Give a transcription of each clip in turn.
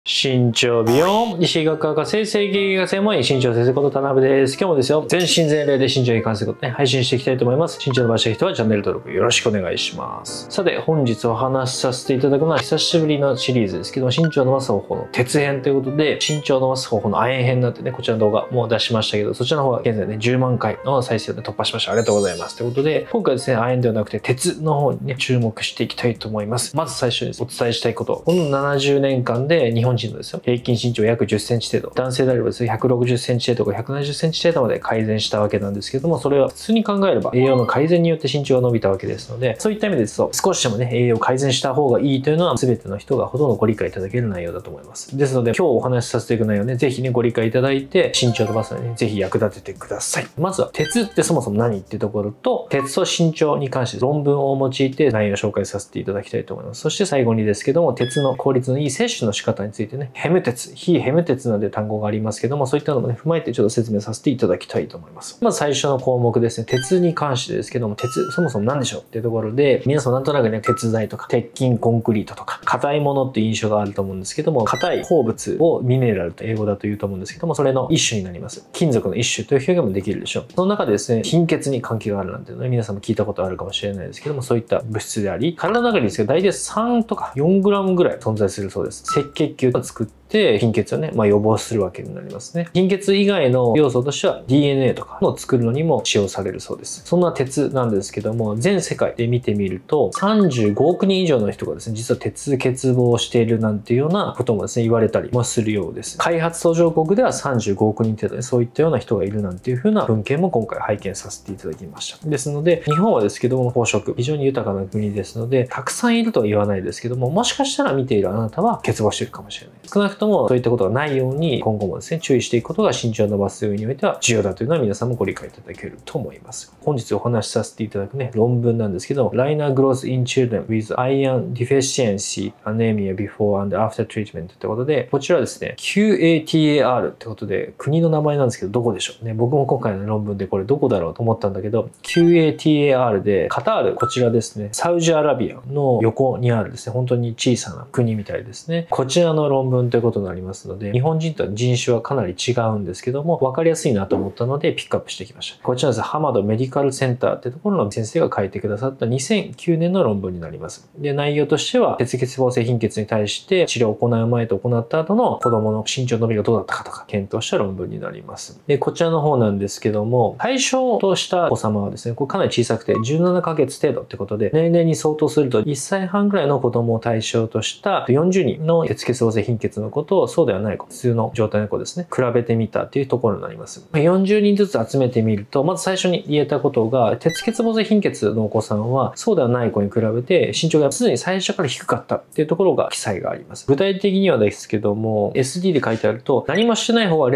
身長美容、医師学博士、整形外科専門医、身長先生こと田辺です。今日もですよ、全身全霊で身長に関することね、配信していきたいと思います。身長伸ばしたい人はチャンネル登録よろしくお願いします。さて、本日お話しさせていただくのは久しぶりのシリーズですけども、身長を伸ばす方法の鉄編ということで、身長を伸ばす方法の亜鉛編になってね、こちらの動画もう出しましたけど、そちらの方は現在ね、10万回の再生で突破しました。ありがとうございます。ということで、今回ですね、亜鉛ではなくて鉄の方にね、注目していきたいと思います。まず最初にお伝えしたいこと。この70年間で日本人のですよ、平均身長約10センチ程度、男性であればですね、160センチ程度か170センチ程度まで改善したわけなんですけども、それは普通に考えれば栄養の改善によって身長が伸びたわけですので、そういった意味ですと、少しでもね、栄養を改善した方がいいというのは全ての人がほとんどご理解いただける内容だと思います。ですので、今日お話しさせていく内容ね、ぜひね、ご理解いただいて、身長を伸ばすのにね、ぜひ役立ててください。まずは、鉄ってそもそも何っていうところと、鉄と身長に関して論文を用いて内容を紹介させていただきたいと思います。そして最後にですけども、鉄の効率のいい摂取の仕方についてね、ヘム鉄、非ヘム鉄なんて単語がありますけども、そういったのもね、踏まえてちょっと説明させていただきたいと思います。まず最初の項目ですね、鉄に関してですけども、鉄、そもそも何でしょうっていうところで、皆さんなんとなくね、鉄材とか、鉄筋コンクリートとか、硬いものっていう印象があると思うんですけども、硬い鉱物をミネラルと英語だと言うと思うんですけども、それの一種になります。金属の一種という表現もできるでしょう。その中でですね、貧血に関係があるなんていうのは、皆さんも聞いたことあるかもしれないですけども、そういった物質であり、体の中にですけど、大体3とか4グラムぐらい存在するそうです。赤血球を作って貧血をね、予防するわけになりますね。貧血以外の要素としては DNA とかの作るのにも使用されるそうです。そんな鉄なんですけども、全世界で見てみると35億人以上の人がですね、実は鉄欠乏をしているなんていうようなこともですね、言われたりもするようです。開発途上国では35億人程度でそういったような人がいるなんていう風な文献も今回拝見させていただきました。ですので、日本はですけども、飽食、非常に豊かな国ですので、たくさんいるとは言わないですけども、もしかしたら見ているあなたは欠乏しているかもしれない。少なくともそういったことがないように、今後もですね、注意していくことが身長を伸ばす上においては重要だというのは皆さんもご理解いただけると思います。本日お話しさせていただくね、論文なんですけど、Liner Growth in Children with Iron Deficiency Anemia Before and After Treatment ってことで、こちらはですね、QATAR ってことで、国の名前なんですけど、どこでしょうね。僕も今回の論文でこれどこだろうと思ったんだけど、QATAR で、カタール、こちらですね、サウジアラビアの横にあるですね、本当に小さな国みたいですね。こちらの論文ということになりますので、日本人とは人種はかなり違うんですけども、分かりやすいなと思ったのでピックアップしてきました。こちらですね、ハマドメディカルセンターってところの先生が書いてくださった2009年の論文になります。で、内容としては、鉄欠乏性貧血に対して治療を行う前と行った後の子供の身長伸びがどうだったかとか検討した論文になります。で、こちらの方なんですけども、対象としたお子様はですね、これかなり小さくて17ヶ月程度ってことで、年齢に相当すると1歳半ぐらいの子供を対象とした40人の鉄欠乏性貧血の子とそうではない子、普通の状態の子ですね、比べてみたっていうところになります。40人ずつ集めてみると、まず最初に言えたことが、鉄欠乏性貧血のお子さんは、そうではない子に比べて、身長がすでに最初から低かったっていうところが記載があります。具体的にはですけども、SD で書いてあると、何もしてない方は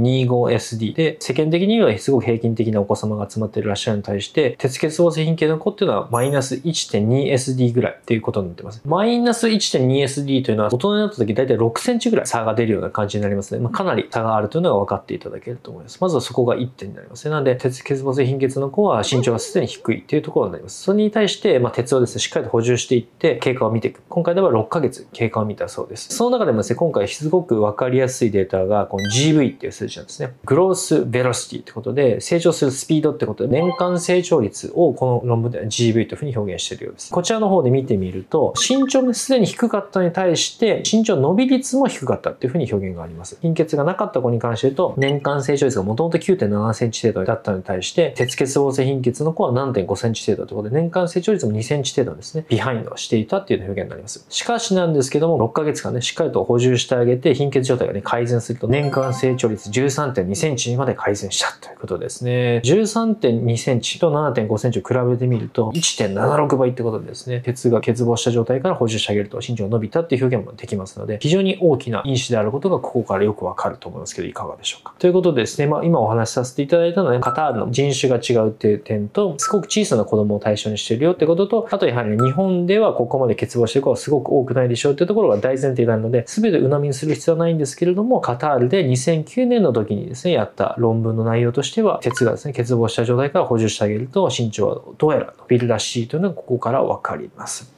0.25SD で、世間的にはすごく平均的なお子様が集まっていらっしゃるに対して、鉄欠乏性貧血の子っていうのは、マイナス 1.2SD ぐらいっていうことになってます。マイナス 1.2SD というのは、大人になった時大体6センチぐらい差が出るような感じになりますね。かなり差があるというのが分かっていただけると思います。まずはそこが1点になりますね。なので、鉄欠乏性貧血の子は身長がすでに低いっていうところになります。それに対して、鉄をですね、しっかりと補充していって、経過を見ていく。今回では6ヶ月経過を見たそうです。その中でもですね、今回すごく分かりやすいデータが、この GV っていう数字なんですね。グロースベロシティってことで、成長するスピードってことで、年間成長率をこの論文では GV というふうに表現しているようです。こちらの方で見てみると、身長がすでに低かったのに対して、身長伸び率も低かったっていうふうに表現があります。貧血がなかった子に関して言うと、年間成長率がもともと 9.7 センチ程度だったのに対して、鉄欠乏性貧血の子は 7.5 センチ程度ということで、年間成長率も2センチ程度ですね、ビハインドはしていたっていう表現になります。しかしなんですけども、6ヶ月間ね、しっかりと補充してあげて、貧血状態がね、改善すると、年間成長率 13.2 センチにまで改善したということですね。13.2 センチと 7.5 センチを比べてみると、1.76 倍ってことでですね、鉄が欠乏した状態から補充してあげると、身長が伸びたっていう表現もできますので、非常に大きな因子であることがここからよくわかると思いますけど、いかがでしょうか。ということでですね、今お話しさせていただいたのは、カタールの人種が違うっていう点と、すごく小さな子供を対象にしているよってことと、あとやはり日本ではここまで欠乏している子はすごく多くないでしょうっていうところが大前提になるので、全て鵜呑みにする必要はないんですけれども、カタールで2009年の時にですね、やった論文の内容としては、鉄がですね、欠乏した状態から補充してあげると、身長はどうやら伸びるらしいというのがここからわかります。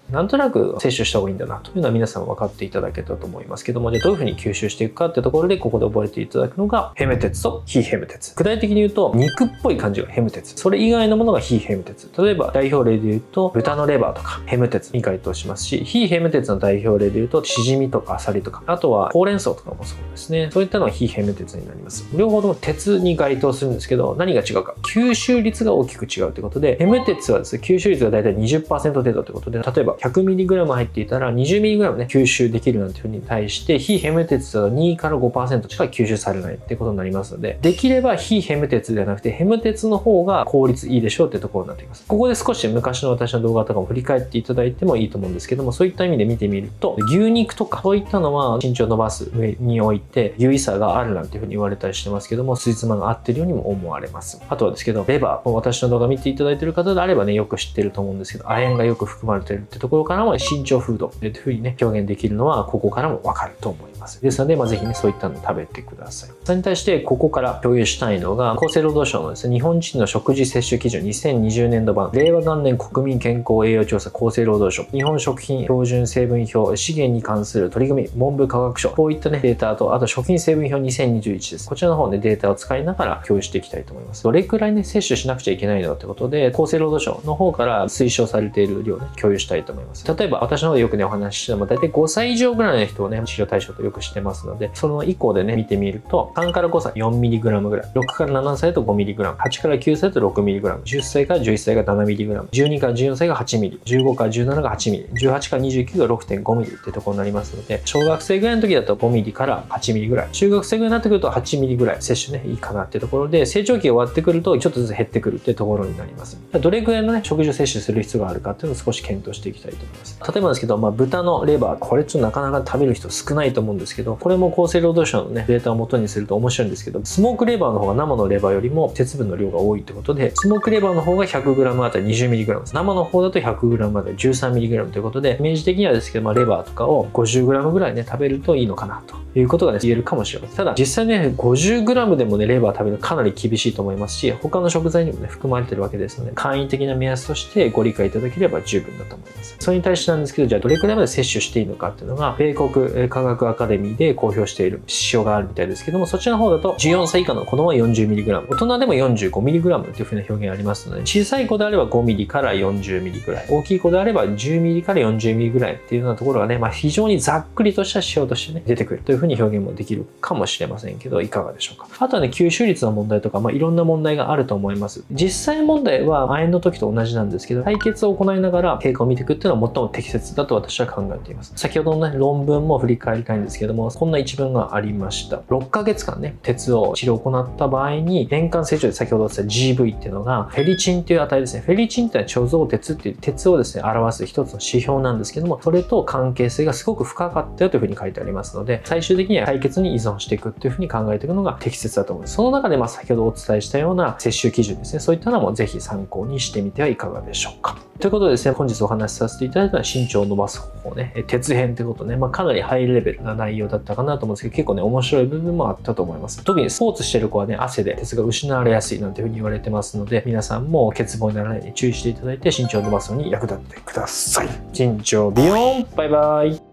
なんとなく摂取した方がいいんだなというのは皆さん分かっていただけたと思いますけども、じゃあどういうふうに吸収していくかってところで、ここで覚えていただくのがヘム鉄と非ヘム鉄。具体的に言うと、肉っぽい感じがヘム鉄。それ以外のものが非ヘム鉄。例えば代表例で言うと、豚のレバーとかヘム鉄に該当しますし、非ヘム鉄の代表例で言うと、シジミとかアサリとか、あとはほうれん草とかもそうですね。そういったのは非ヘム鉄になります。両方とも鉄に該当するんですけど、何が違うか。吸収率が大きく違うということで、ヘム鉄はですね、吸収率がだいたい 20% 程度ということで、例えば 100mg 入っていたら 20mg ね、吸収できるなんていうふうに対して、非ヘム鉄は2から 5% しか吸収されないってことになりますので、できれば非ヘム鉄ではなくて、ヘム鉄の方が効率いいでしょうってところになっています。ここで少し昔の私の動画とかも振り返っていただいてもいいと思うんですけども、そういった意味で見てみると、牛肉とかそういったのは身長を伸ばす上において優位さがあるなんていうふうに言われたりしてますけども、筋妻が合ってるようにも思われます。あとはですけど、レバー、私の動画見ていただいている方であればね、よく知ってると思うんですけど、亜鉛がよく含まれているってところからも身長フードっていうふうにね、表現できるのはここからもわかると思います。ですので、ぜひね、そういったのを食べてください。それに対してここから共有したいのが、厚生労働省のですね、日本人の食事摂取基準2020年度版令和元年国民健康栄養調査厚生労働省日本食品標準成分表資源に関する取り組み文部科学省、こういったねデータと、あと食品成分表2021です。こちらの方でデータを使いながら共有していきたいと思います。どれくらいね摂取しなくちゃいけないのってことで、厚生労働省の方から推奨されている量をね共有したいと思います。例えば私の方でよくねお話ししても、大体5歳以上ぐらいの人をね治療対象とよくしてますので、その以降でね見てみると、3から5歳 4mg ぐらい、6から7歳だと 5mg、8から9歳だと 6mg、10歳から11歳が 7mg、12から14歳が 8mg、15から17が 8mg、18から29が 6.5mg ってところになりますので、小学生ぐらいの時だと 5mg から 8mg ぐらい、中学生ぐらいになってくると 8mg ぐらい摂取ねいいかなってところで、成長期が終わってくるとちょっとずつ減ってくるってところになります。どれくらいのね食事を摂取する必要があるかっていうのを少し検討していきたいと思います。例えばですけど、豚のレバー、これちょっとなかなか食べる人少ないと思うんですけど、これも厚生労働省のねデータを元にすると面白いんですけど、スモークレバーの方が生のレバーよりも鉄分の量が多いってことで、スモークレバーの方が 100g あたり 20mg です。生の方だと 100g あたり 13mg ということで、イメージ的にはですけど、レバーとかを 50g ぐらいね食べるといいのかなということがね言えるかもしれません。ただ実際ね 50g でもねレバー食べるのかなり厳しいと思いますし、他の食材にもね含まれてるわけですので、簡易的な目安としてご理解いただければ十分だと思います。それに対してなんですけど、じゃあどれくらいまで摂取していいのかっていうのが米国科学アカデミーで公表している指標があるみたいですけども、そちらの方だと14歳以下の子供は 40mg、大人でも 45mg というふうな表現ありますので、小さい子であれば 5mg から 40mg ぐらい、大きい子であれば 10mg から 40mg ぐらいっていうようなところがね、非常にざっくりとした指標としてね出てくるというふうに表現もできるかもしれませんけど、いかがでしょうか。あとはね、吸収率の問題とか、いろんな問題があると思います。実際問題は亜鉛の時と同じなんですけど、採血を行いながら経過を見ていくっていうのは最も適切だと私は考えています。先ほどのね論文も振り返りたいんですけども、こんな一文がありました。6ヶ月間ね鉄を治療を行った場合に年間成長で先ほど言った GV っていうのがフェリチンっていう値ですね。フェリチンっていうのは貯蔵鉄っていう鉄をですね表す一つの指標なんですけども、それと関係性がすごく深かったよというふうに書いてありますので、最終的には採血に依存していくっていうふうに考えていくのが適切だと思います。その中で先ほどお伝えしたような摂取基準ですね、そういったのもぜひ参考にしてみてはいかがでしょうか。ということでですね、本日お話しさせていただいたのは身長を伸ばす方法ね、鉄編ということね、かなりハイレベルな内容だったかなと思うんですけど、結構ね面白い部分もあったと思います。特にスポーツしてる子はね汗で鉄が失われやすいなんていうふうに言われてますので、皆さんも欠乏にならないように注意していただいて身長を伸ばすのに役立ってください。身長ビヨーン、バイバイ。